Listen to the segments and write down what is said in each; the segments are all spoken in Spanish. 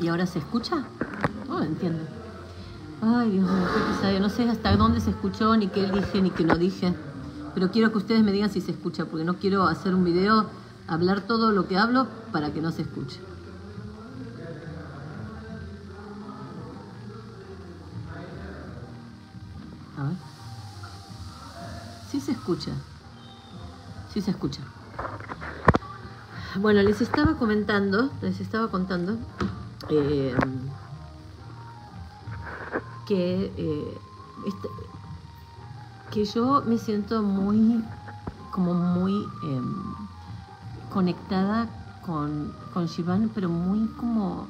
¿Y ahora se escucha? No lo entiendo. Ay, Dios mío, qué pesadilla. No sé hasta dónde se escuchó, ni qué dije, ni qué no dije. Pero quiero que ustedes me digan si se escucha, porque no quiero hacer un video, hablar todo lo que hablo para que no se escuche. A ver. Sí se escucha. Sí se escucha. Bueno, les estaba contando que yo me siento muy conectada con Shivan, pero muy como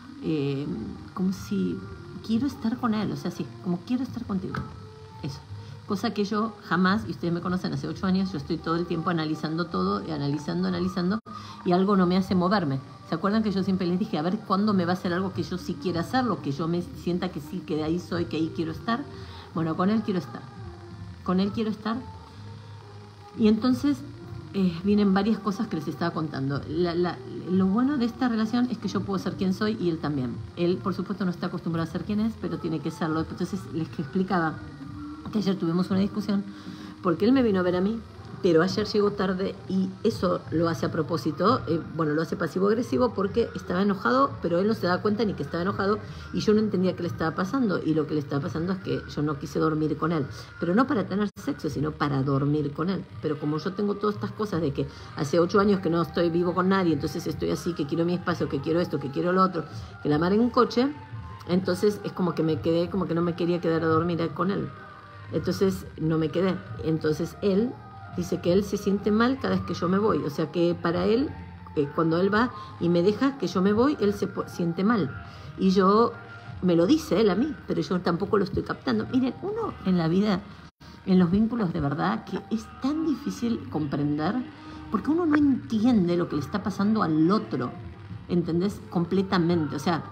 si quiero estar con él, o sea, sí, como quiero estar contigo, eso. Cosa que yo jamás, y ustedes me conocen hace 8 años, yo estoy todo el tiempo analizando todo, y analizando, y algo no me hace moverme. ¿Se acuerdan que yo siempre les dije, a ver cuándo me va a hacer algo que yo sí quiera hacerlo, que yo me sienta que sí, que de ahí soy, que ahí quiero estar? Bueno, con él quiero estar. Con él quiero estar. Y entonces vienen varias cosas que les estaba contando. Lo bueno de esta relación es que yo puedo ser quien soy y él también. Él, por supuesto, no está acostumbrado a ser quien es, pero tiene que serlo. Entonces les explicaba que ayer tuvimos una discusión porque él me vino a ver a mí, pero ayer llegó tarde y eso lo hace a propósito, bueno, lo hace pasivo-agresivo porque estaba enojado, pero él no se da cuenta ni que estaba enojado y yo no entendía qué le estaba pasando, y lo que le estaba pasando es que yo no quise dormir con él, pero no para tener sexo, sino para dormir con él. Pero como yo tengo todas estas cosas de que hace 8 años que no estoy vivo con nadie, entonces estoy así, que quiero mi espacio, que quiero esto, que quiero lo otro, que la mar en un coche, entonces es como que me quedé, como que no me quería quedar a dormir con él. Entonces no me quedé. Entonces él dice que él se siente mal cada vez que yo me voy. O sea que para él, cuando él va y me deja que yo me voy, él se siente mal. Y yo, me lo dice él a mí, pero yo tampoco lo estoy captando. Miren, uno en la vida, en los vínculos de verdad, que es tan difícil comprender, porque uno no entiende lo que le está pasando al otro. ¿Entendés? Completamente. O sea,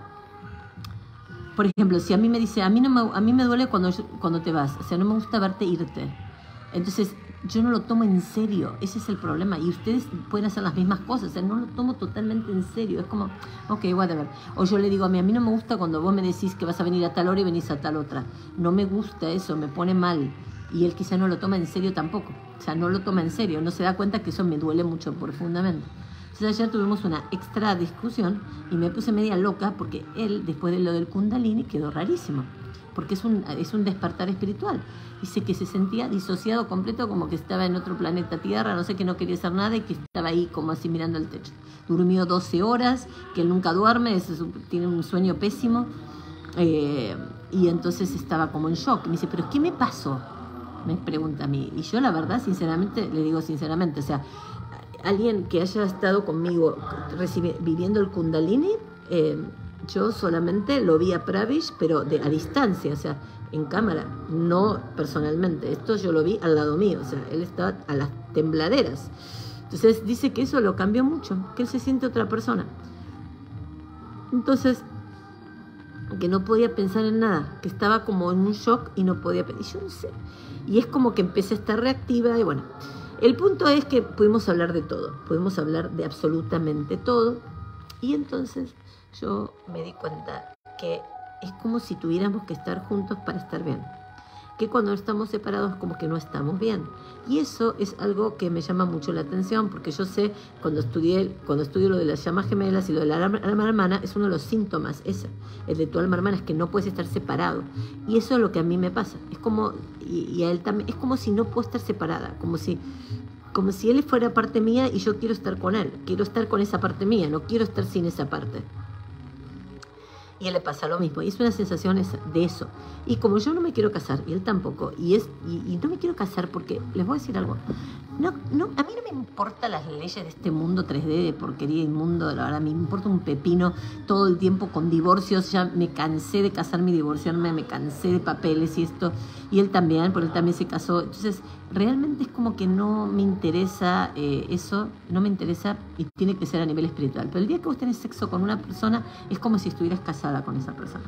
por ejemplo, si a mí me dice, a mí me duele cuando te vas, o sea, no me gusta verte irte. Entonces, yo no lo tomo en serio, ese es el problema. Y ustedes pueden hacer las mismas cosas, o sea, no lo tomo totalmente en serio. Es como, ok, whatever. O yo le digo a mí no me gusta cuando vos me decís que vas a venir a tal hora y venís a tal otra. No me gusta eso, me pone mal. Y él quizá no lo toma en serio tampoco. O sea, no lo toma en serio, no se da cuenta que eso me duele mucho profundamente. Entonces ayer tuvimos una extra discusión y me puse media loca porque él, después de lo del Kundalini, quedó rarísimo. Porque es un despertar espiritual. Dice que se sentía disociado completo, como que estaba en otro planeta Tierra, no sé, que no quería hacer nada y que estaba ahí como así mirando el techo. Durmió 12 horas, que él nunca duerme, tiene un sueño pésimo. Y entonces estaba como en shock. Me dice, ¿pero qué me pasó? Me pregunta a mí. Y yo la verdad, sinceramente, le digo sinceramente, o sea, alguien que haya estado conmigo viviendo el Kundalini, yo solamente lo vi a Pravish, pero a distancia, o sea, en cámara, no personalmente. Esto yo lo vi al lado mío, o sea, él estaba a las tembladeras. Entonces dice que eso lo cambió mucho, que él se siente otra persona. Entonces, que no podía pensar en nada, que estaba como en un shock y no podía pensar. Y yo no sé. Y es como que empecé a estar reactiva y bueno. El punto es que pudimos hablar de todo, pudimos hablar de absolutamente todo, y entonces yo me di cuenta que es como si tuviéramos que estar juntos para estar bien, que cuando estamos separados como que no estamos bien, y eso es algo que me llama mucho la atención, porque yo sé, cuando estudio lo de las llamas gemelas y lo de la alma hermana, es uno de los síntomas, el de tu alma hermana, es que no puedes estar separado, y eso es lo que a mí me pasa, es como, y a él también, es como si no puedo estar separada, como si él fuera parte mía y yo quiero estar con él, quiero estar con esa parte mía, no quiero estar sin esa parte. Y a él le pasa lo mismo, y es una sensación de eso. Y como yo no me quiero casar, y él tampoco, y no me quiero casar porque, les voy a decir algo, a mí no me importan las leyes de este mundo 3D de porquería inmundo, la verdad, me importa un pepino todo el tiempo con divorcios, ya me cansé de casarme y divorciarme, me cansé de papeles y esto, y él también, porque él también se casó, entonces realmente es como que no me interesa eso, no me interesa, y tiene que ser a nivel espiritual, pero el día que vos tenés sexo con una persona, es como si estuvieras casada con esa persona.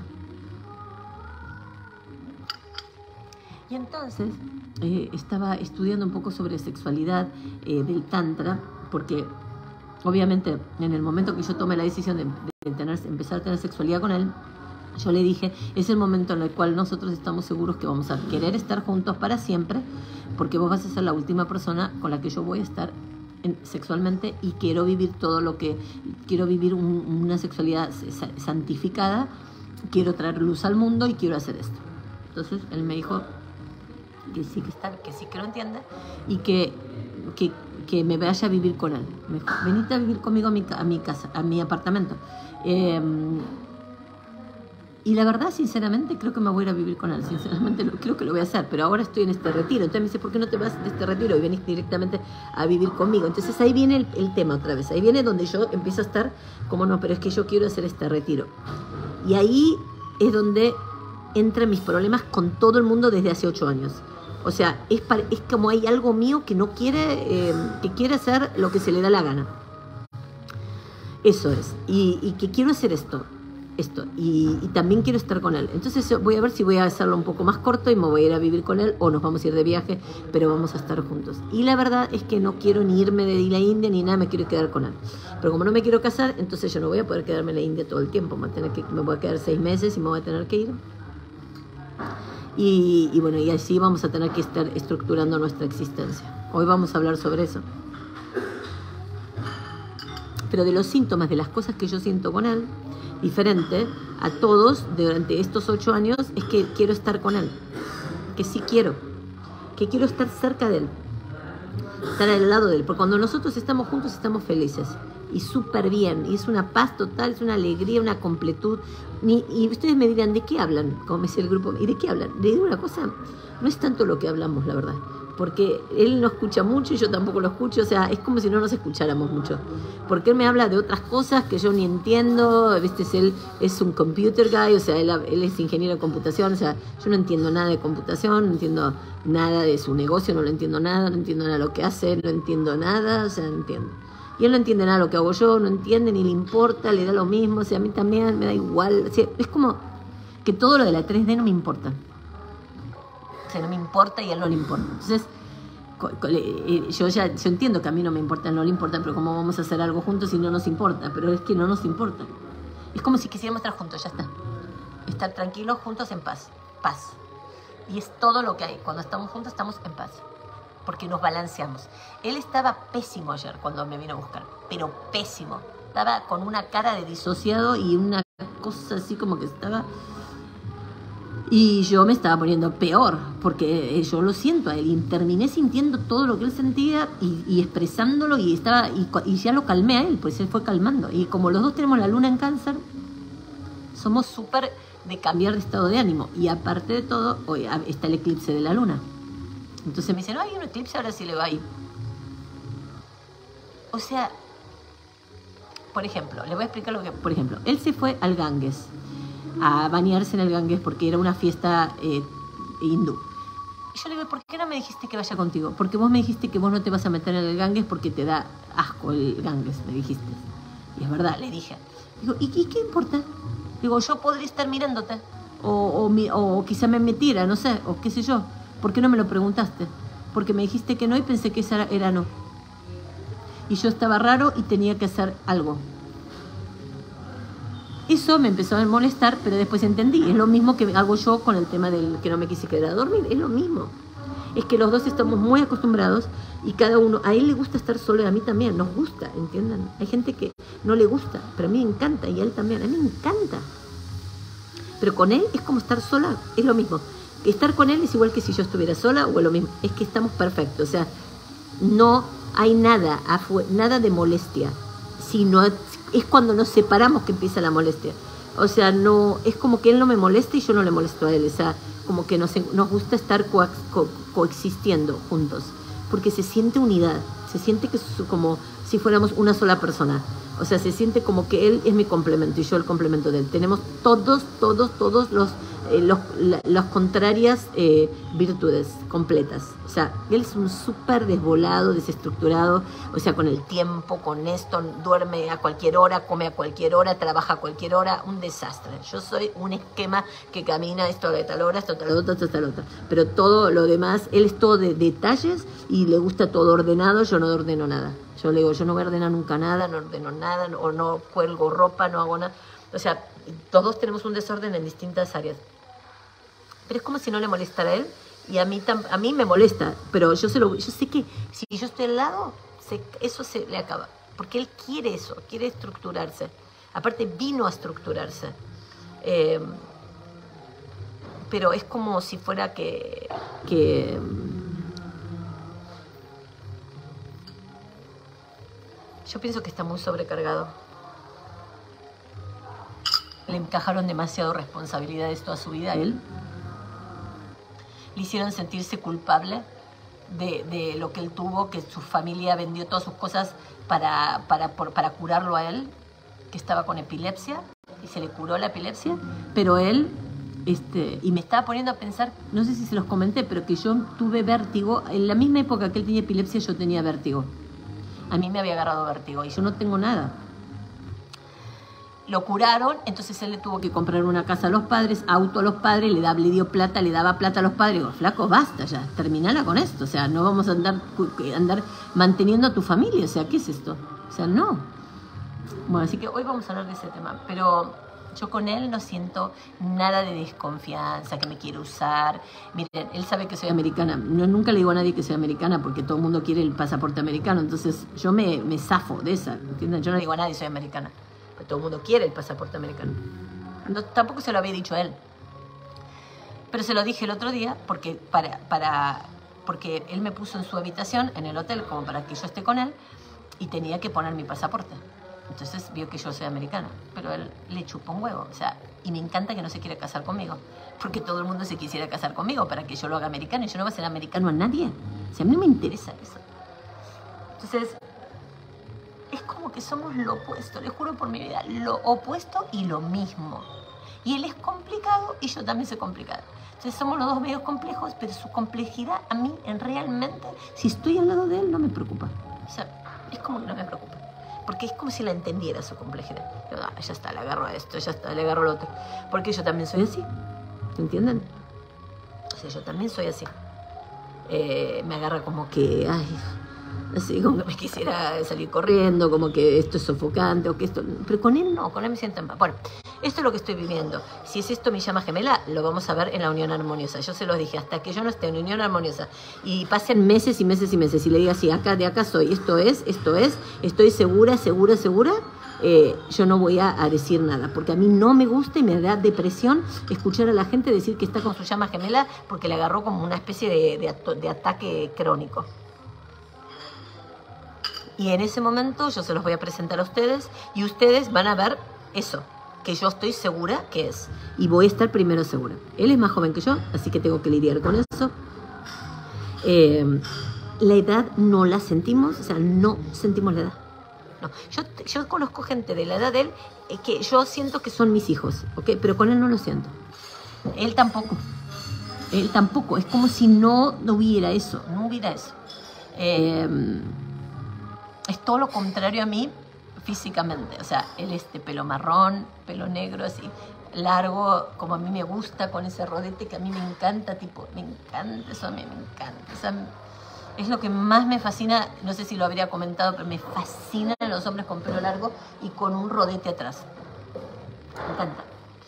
Y entonces estaba estudiando un poco sobre sexualidad del Tantra, porque obviamente en el momento que yo tomé la decisión de empezar a tener sexualidad con él, yo le dije, es el momento en el cual nosotros estamos seguros que vamos a querer estar juntos para siempre, porque vos vas a ser la última persona con la que yo voy a estar sexualmente, y quiero vivir quiero vivir una sexualidad santificada, quiero traer luz al mundo y quiero hacer esto. Entonces él me dijo que sí, que lo entiende, y que me vaya a vivir con él. Me dijo, venite a vivir conmigo a mi casa, a mi apartamento. Y la verdad, sinceramente, creo que me voy a ir a vivir con él. Sinceramente, creo que lo voy a hacer. Pero ahora estoy en este retiro. Entonces me dice, ¿por qué no te vas de este retiro y venís directamente a vivir conmigo? Entonces ahí viene el tema otra vez. Ahí viene donde yo empiezo a estar como, no, pero es que yo quiero hacer este retiro. Y ahí es donde entran mis problemas con todo el mundo desde hace 8 años. O sea, es como hay algo mío que no quiere, que quiere hacer lo que se le da la gana. Eso es. Y que quiero hacer esto. Y también quiero estar con él. Entonces voy a ver si voy a hacerlo un poco más corto y me voy a ir a vivir con él, o nos vamos a ir de viaje, pero vamos a estar juntos. Y la verdad es que no quiero ni irme de la India ni nada, me quiero quedar con él. Pero como no me quiero casar, entonces yo no voy a poder quedarme en la India todo el tiempo. Me voy a quedar 6 meses y me voy a tener que ir. Y bueno, y así vamos a tener que estar estructurando nuestra existencia. Hoy vamos a hablar sobre eso. Pero de los síntomas, de las cosas que yo siento con él, diferente a todos durante estos 8 años, es que quiero estar con él, que sí quiero, que quiero estar cerca de él, estar al lado de él, porque cuando nosotros estamos juntos estamos felices y súper bien, y es una paz total, es una alegría, una completud. Y ustedes me dirán, ¿de qué hablan? Como me dice el grupo, ¿y de qué hablan? Le digo una cosa, no es tanto lo que hablamos, la verdad, porque él no escucha mucho y yo tampoco lo escucho. O sea, es como si no nos escucháramos mucho, porque él me habla de otras cosas que yo ni entiendo. ¿Viste? Él es un computer guy, o sea, él es ingeniero de computación. O sea, yo no entiendo nada de computación, no entiendo nada de su negocio, no lo entiendo nada, no entiendo nada de lo que hace, no entiendo nada, o sea, no entiendo. Y él no entiende nada de lo que hago yo, no entiende, ni le importa, le da lo mismo, o sea, a mí también me da igual. O sea, es como que todo lo de la 3D no me importa. O sea, no me importa y a él no le importa. Entonces, yo entiendo que a mí no me importa, no le importa, pero ¿cómo vamos a hacer algo juntos si no nos importa? Pero es que no nos importa. Es como si quisiéramos estar juntos, ya está. Estar tranquilos, juntos, en paz. Paz. Y es todo lo que hay. Cuando estamos juntos, estamos en paz. Porque nos balanceamos. Él estaba pésimo ayer cuando me vino a buscar. Pero pésimo. Estaba con una cara de disociado y una cosa así como que estaba... Y yo me estaba poniendo peor, porque yo lo siento a él, y terminé sintiendo todo lo que él sentía y expresándolo, y ya lo calmé a él, pues él fue calmando. Y como los dos tenemos la luna en Cáncer, somos súper de cambiar de estado de ánimo. Y aparte de todo, hoy está el eclipse de la luna. Entonces me dice, no, hay un eclipse, ahora sí le va a ir. O sea, por ejemplo, le voy a explicar lo que... Por ejemplo, él se fue al Ganges, a bañarse en el Ganges, porque era una fiesta hindú. Y yo le digo, ¿por qué no me dijiste que vaya contigo? Porque vos me dijiste que vos no te vas a meter en el Ganges porque te da asco el Ganges, me dijiste. Y es verdad, le dije. Digo, ¿y qué importa? Digo, yo podría estar mirándote, o quizá me metiera, no sé, o qué sé yo. ¿Por qué no me lo preguntaste? Porque me dijiste que no y pensé que esa era no. Y yo estaba raro y tenía que hacer algo. Eso me empezó a molestar, pero después entendí. Es lo mismo que hago yo con el tema del que no me quise quedar a dormir. Es lo mismo. Es que los dos estamos muy acostumbrados y cada uno, a él le gusta estar solo y a mí también. Nos gusta, ¿entiendan? Hay gente que no le gusta, pero a mí me encanta y a él también. A mí me encanta. Pero con él es como estar sola, es lo mismo. Que estar con él es igual que si yo estuviera sola o lo mismo. Es que estamos perfectos. O sea, no hay nada de molestia. Sino es cuando nos separamos que empieza la molestia. O sea, no es como que él no me molesta y yo no le molesto a él. O sea, como que nos gusta estar coexistiendo juntos. Porque se siente unidad. Se siente que es como si fuéramos una sola persona. O sea, se siente como que él es mi complemento y yo el complemento de él. Tenemos todos las contrarias virtudes completas. O sea, él es un súper desvolado, desestructurado, o sea, con el tiempo, con esto, duerme a cualquier hora, come a cualquier hora, trabaja a cualquier hora, un desastre. Yo soy un esquema que camina esto de tal hora, esto tal otra, esto tal otra. Pero todo lo demás, él es todo de detalles y le gusta todo ordenado, yo no ordeno nada. Yo le digo, yo no voy a ordenar nunca nada, no ordeno nada, o no cuelgo ropa, no hago nada. O sea, todos tenemos un desorden en distintas áreas. Pero es como si no le molestara a él, y a mí me molesta, pero yo sé que si yo estoy al lado, eso se le acaba. Porque él quiere eso, quiere estructurarse. Aparte vino a estructurarse. Pero es como si fuera que yo pienso que está muy sobrecargado. Le encajaron demasiado responsabilidades toda su vida a él. Le hicieron sentirse culpable de lo que él tuvo, que su familia vendió todas sus cosas para curarlo a él, que estaba con epilepsia, y se le curó la epilepsia, pero él, y me estaba poniendo a pensar, no sé si se los comenté, pero que yo tuve vértigo, en la misma época que él tenía epilepsia yo tenía vértigo. A mí me había agarrado vértigo y yo no tengo nada. Lo curaron, entonces él le tuvo que comprar una casa a los padres, auto a los padres, le dio plata, le daba plata a los padres. Digo, flaco, basta ya, terminala con esto. O sea, no vamos a andar manteniendo a tu familia. O sea, ¿qué es esto? O sea, no. Bueno, así que hoy vamos a hablar de ese tema. Pero yo con él no siento nada de desconfianza, que me quiere usar. Miren, él sabe que soy americana. Nunca le digo a nadie que soy americana porque todo el mundo quiere el pasaporte americano. Entonces yo me zafo de esa, ¿entienden? Yo no le digo a nadie soy americana. Todo el mundo quiere el pasaporte americano. No, tampoco se lo había dicho a él. Pero se lo dije el otro día porque él me puso en su habitación, en el hotel, como para que yo esté con él, y tenía que poner mi pasaporte. Entonces vio que yo soy americana. Pero él le chupa un huevo. O sea, y me encanta que no se quiera casar conmigo. Porque todo el mundo se quisiera casar conmigo para que yo lo haga americano. Y yo no voy a ser americano a nadie. O sea, a mí no me interesa eso. Entonces, es como que somos lo opuesto, les juro por mi vida, lo opuesto y lo mismo. Y él es complicado y yo también soy complicada. Entonces somos los dos medios complejos, pero su complejidad a mí realmente, si estoy al lado de él, no me preocupa. O sea, es como que no me preocupa. Porque es como si la entendiera su complejidad. Yo, ya está, le agarro a esto, ya está, le agarro lo otro. Porque yo también soy así. ¿Se entienden? O sea, yo también soy así. Me agarra como que, ay, así como que me quisiera salir corriendo, como que esto es sofocante o que esto... Pero con él no, con él me siento en paz. Bueno, esto es lo que estoy viviendo. Si es esto mi llama gemela, lo vamos a ver en la unión armoniosa. Yo se los dije, hasta que yo no esté en unión armoniosa y pasen meses y meses y meses y le diga, sí, de acá soy, esto es, estoy segura, yo no voy a decir nada, porque a mí no me gusta y me da depresión escuchar a la gente decir que está con su llama gemela porque le agarró como una especie de ataque crónico. Y en ese momento yo se los voy a presentar a ustedes y ustedes van a ver eso, que yo estoy segura que es. Y voy a estar primero segura. Él es más joven que yo, así que tengo que lidiar con eso. La edad no la sentimos, o sea, no sentimos la edad. No. Yo conozco gente de la edad de él que yo siento que son mis hijos, ¿ok? Pero con él no lo siento. Él tampoco. Es como si no hubiera eso, es todo lo contrario a mí físicamente. O sea, él es de pelo marrón, pelo negro, así, largo, como a mí me gusta, con ese rodete que a mí me encanta, me encanta, eso a mí me encanta. O sea, es lo que más me fascina, no sé si lo habría comentado, pero me fascinan los hombres con pelo largo y con un rodete atrás. Me encanta.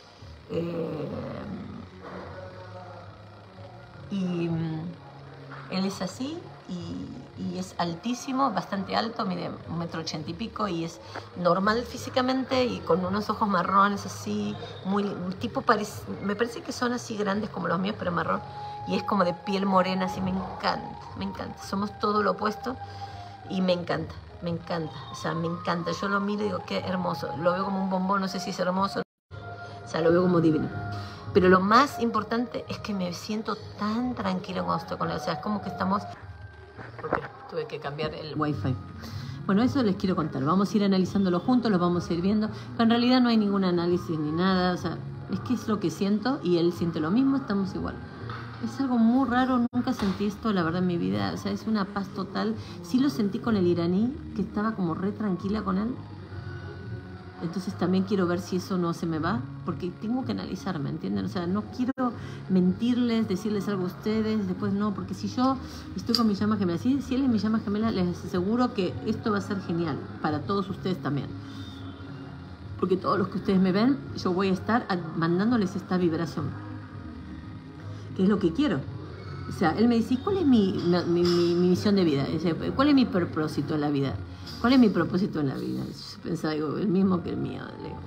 Y él es así y es altísimo, bastante alto, mide 1,80 m y pico y es normal físicamente y con unos ojos marrones así, me parece que son así grandes como los míos, pero marrón, y es como de piel morena, así, me encanta, somos todo lo opuesto y me encanta, o sea, me encanta, yo lo miro y digo, qué hermoso, lo veo como un bombón, no sé si es hermoso, o sea, lo veo como divino. Pero lo más importante es que me siento tan tranquila cuando estoy con él. O sea, es como que estamos... Porque tuve que cambiar el wifi. Bueno, eso les quiero contar. Vamos a ir analizándolo juntos, lo vamos a ir viendo. Pero en realidad no hay ningún análisis ni nada. O sea, es que es lo que siento y él siente lo mismo, estamos igual. Es algo muy raro, nunca sentí esto, la verdad, en mi vida. O sea, es una paz total. Sí lo sentí con el iraní, que estaba como re tranquila con él. Entonces también quiero ver si eso no se me va, porque tengo que analizarme, ¿entienden? O sea, no quiero mentirles, decirles algo a ustedes, después no, porque si yo estoy con mi llama gemela, si él es mi llama gemela, les aseguro que esto va a ser genial para todos ustedes también. Porque todos los que ustedes me ven, yo voy a estar mandándoles esta vibración, que es lo que quiero. O sea, él me dice, ¿cuál es mi misión de vida? ¿Cuál es mi propósito en la vida? ¿Cuál es mi propósito en la vida? Yo pensaba, digo, el mismo que el mío.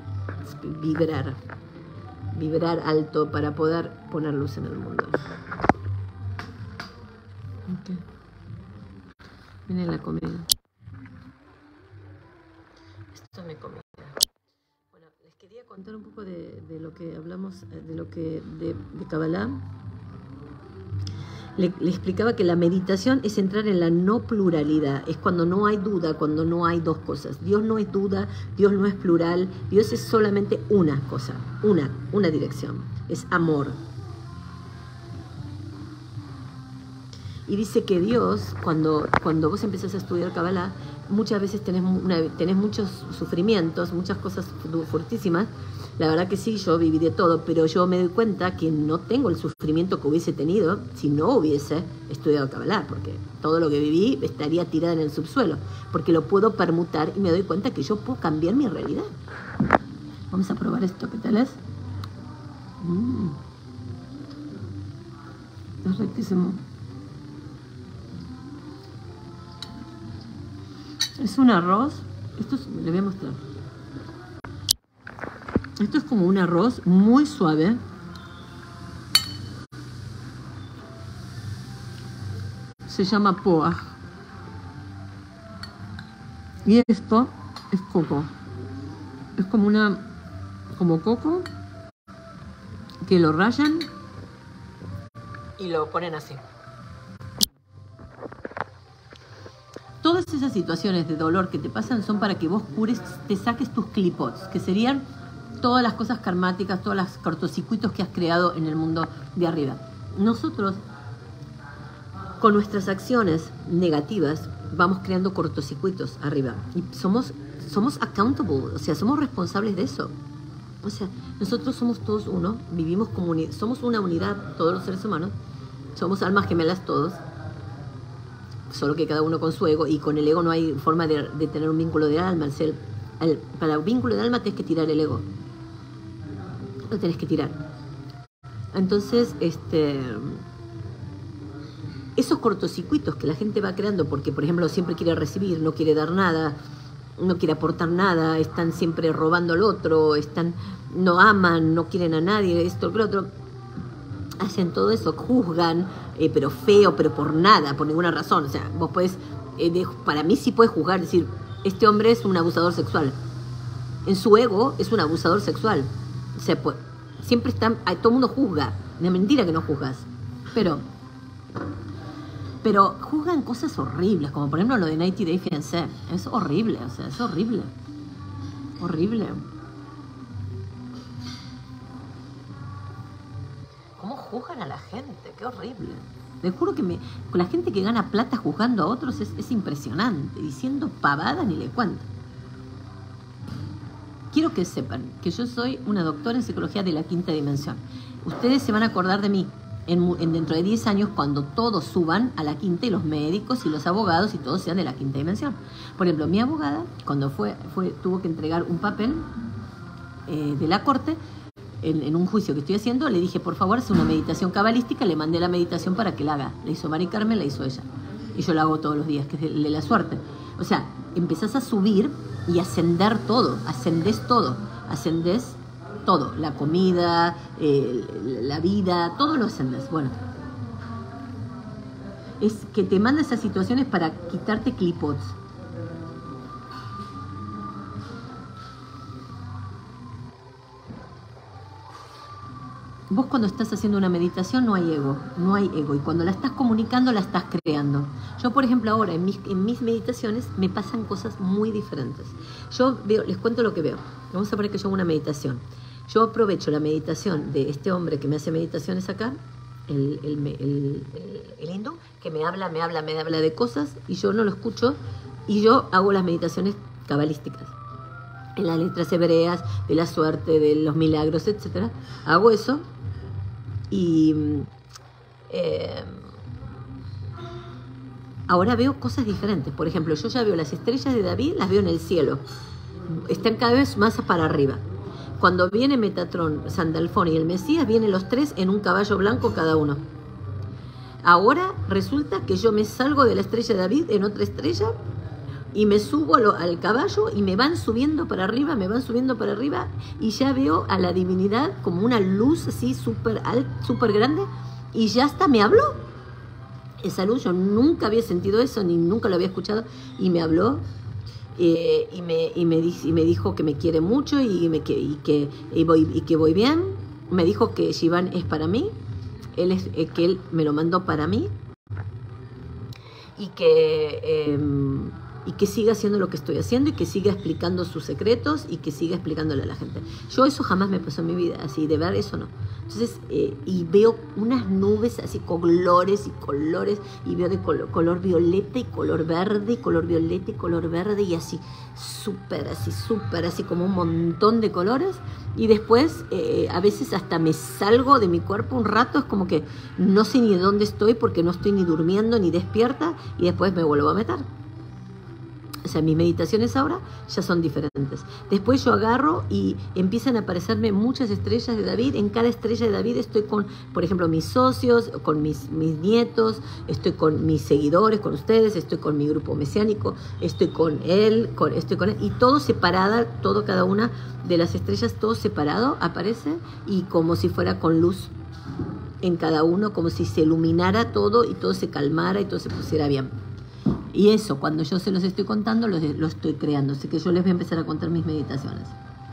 Vibrar alto para poder poner luz en el mundo. Okay. Viene la comida. Esto me comida. Bueno, les quería contar un poco de lo que hablamos, de Kabbalah. Le explicaba que la meditación es entrar en la no pluralidad, es cuando no hay duda, cuando no hay dos cosas. Dios no es duda, Dios no es plural, Dios es solamente una cosa, una dirección, es amor. Y dice que Dios, cuando vos empezás a estudiar Kabbalah, muchas veces tenés muchos sufrimientos, muchas cosas fuertísimas. La verdad que sí, yo viví de todo, pero yo me doy cuenta que no tengo el sufrimiento que hubiese tenido si no hubiese estudiado Kabbalah, porque todo lo que viví estaría tirada en el subsuelo, porque lo puedo permutar y me doy cuenta que yo puedo cambiar mi realidad. Vamos a probar esto, ¿qué tal es? Es riquísimo. Es un arroz, le voy a mostrar. Esto es como un arroz muy suave. Se llama poaj. Y esto es coco. Es como coco que lo rayan y lo ponen así. Todas esas situaciones de dolor que te pasan son para que vos cures, te saques tus clipots, que serían todas las cosas karmáticas, todos los cortocircuitos que has creado en el mundo de arriba. Nosotros, con nuestras acciones negativas, vamos creando cortocircuitos arriba. Y somos accountable, o sea, somos responsables de eso. O sea, nosotros somos todos uno, vivimos como somos una unidad, todos los seres humanos, somos almas gemelas todos, solo que cada uno con su ego, y con el ego no hay forma de tener un vínculo de alma. Para un vínculo de alma tienes que tirar el ego. Lo tenés que tirar. Entonces, esos cortocircuitos que la gente va creando, porque por ejemplo siempre quiere recibir, no quiere dar nada, no quiere aportar nada, están siempre robando al otro, no aman, no quieren a nadie, esto, lo otro, hacen todo eso, juzgan, pero feo, pero por nada, por ninguna razón. O sea, vos podés, para mí sí puedes juzgar, decir, este hombre es un abusador sexual. En su ego es un abusador sexual. O sea, pues, siempre todo el mundo juzga. Es mentira que no juzgas. Pero juzgan cosas horribles, como por ejemplo lo de 90 Day Fiancé. Es horrible, o sea, es horrible. Horrible. ¿Cómo juzgan a la gente? Qué horrible. Les juro que con la gente que gana plata juzgando a otros es impresionante. Diciendo pavadas ni le cuento. Quiero que sepan que yo soy una doctora en psicología de la quinta dimensión. Ustedes se van a acordar de mí dentro de 10 años cuando todos suban a la quinta, y los médicos y los abogados y todos sean de la quinta dimensión. Por ejemplo, mi abogada, cuando tuvo que entregar un papel de la corte en un juicio que estoy haciendo, le dije, por favor, hace una meditación cabalística, le mandé la meditación para que la haga. La hizo Mari Carmen, la hizo ella. Y yo la hago todos los días, que es de la suerte. O sea, empezás a subir y ascender todo, ascendés todo, la comida, la vida, todo lo ascendés. Bueno, es que te manda esas situaciones para quitarte clipots. Vos cuando estás haciendo una meditación no hay ego, y cuando la estás comunicando la estás creando. Yo, por ejemplo, ahora en mis meditaciones me pasan cosas muy diferentes. Yo les cuento lo que veo. Vamos a poner que yo hago una meditación. Yo aprovecho la meditación de este hombre que me hace meditaciones acá, el hindú, que me habla de cosas y yo no lo escucho, y yo hago las meditaciones cabalísticas. en las letras hebreas, de la suerte, de los milagros, etc. Hago eso y ahora veo cosas diferentes. Por ejemplo, yo ya veo las estrellas de David, las veo en el cielo. Están cada vez más para arriba. Cuando viene Metatrón, Sandalfón y el Mesías, vienen los tres en un caballo blanco cada uno. Ahora resulta que yo me salgo de la estrella de David en otra estrella y me subo al caballo y me van subiendo para arriba, y ya veo a la divinidad como una luz así súper grande y ya hasta me habló. Esa luz, yo nunca había sentido eso, ni nunca lo había escuchado, y me habló. Y me dijo que me quiere mucho que voy bien. Me dijo que Shivan es para mí, que él me lo mandó para mí y que siga haciendo lo que estoy haciendo y que siga explicando sus secretos y que siga explicándole a la gente. Yo eso jamás me pasó en mi vida, así de ver eso no. Entonces, y veo unas nubes así, colores y colores, y veo de color violeta y color verde, y color violeta y color verde, y así, súper así como un montón de colores. Y después, a veces hasta me salgo de mi cuerpo un rato, es como que no sé ni dónde estoy porque no estoy ni durmiendo ni despierta, y después me vuelvo a meter. O sea, mis meditaciones ahora ya son diferentes. Después yo agarro y empiezan a aparecerme muchas estrellas de David. En cada estrella de David estoy con, por ejemplo, mis socios, con mis nietos, estoy con mis seguidores, con ustedes, estoy con mi grupo mesiánico, estoy con él, y todo separada, cada una de las estrellas, todo separado aparece, y como si fuera con luz en cada uno, como si se iluminara todo y todo se calmara y todo se pusiera bien. Y eso, cuando yo se los estoy contando, lo estoy creando. Así que yo les voy a empezar a contar mis meditaciones.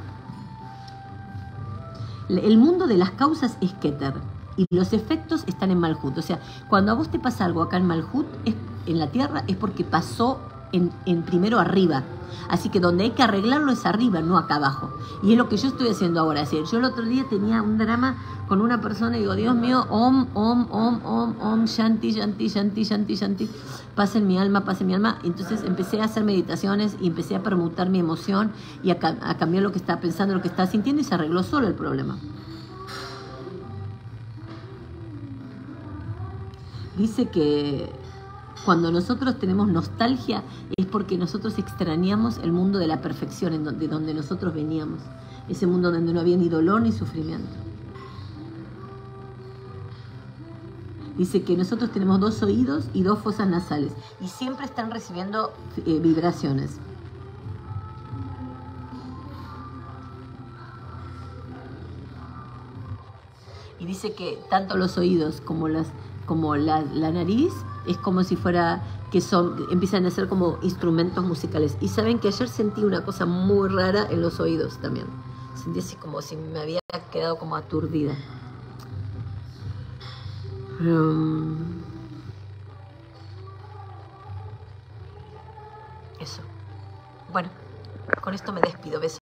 El mundo de las causas es Keter y los efectos están en Malhut. O sea, cuando a vos te pasa algo acá en Malhut, en la tierra, es porque pasó en primero arriba. Así que donde hay que arreglarlo es arriba, no acá abajo. Y es lo que yo estoy haciendo ahora. Es decir, yo el otro día tenía un drama con una persona y digo, Dios mío, om, shanti, shanti, shanti, shanti, shanti. Pasa en mi alma. Entonces empecé a hacer meditaciones y empecé a permutar mi emoción y a cambiar lo que estaba pensando, lo que estaba sintiendo, y se arregló solo el problema. Dice que cuando nosotros tenemos nostalgia es porque nosotros extrañamos el mundo de la perfección, de donde nosotros veníamos. Ese mundo donde no había ni dolor ni sufrimiento. Dice que nosotros tenemos 2 oídos y 2 fosas nasales y siempre están recibiendo vibraciones. Y dice que tanto los oídos como la nariz es como si fuera empiezan a ser como instrumentos musicales. Y saben que ayer sentí una cosa muy rara en los oídos también. Sentí así como si me había quedado como aturdida. Eso. Bueno, con esto me despido. Besos.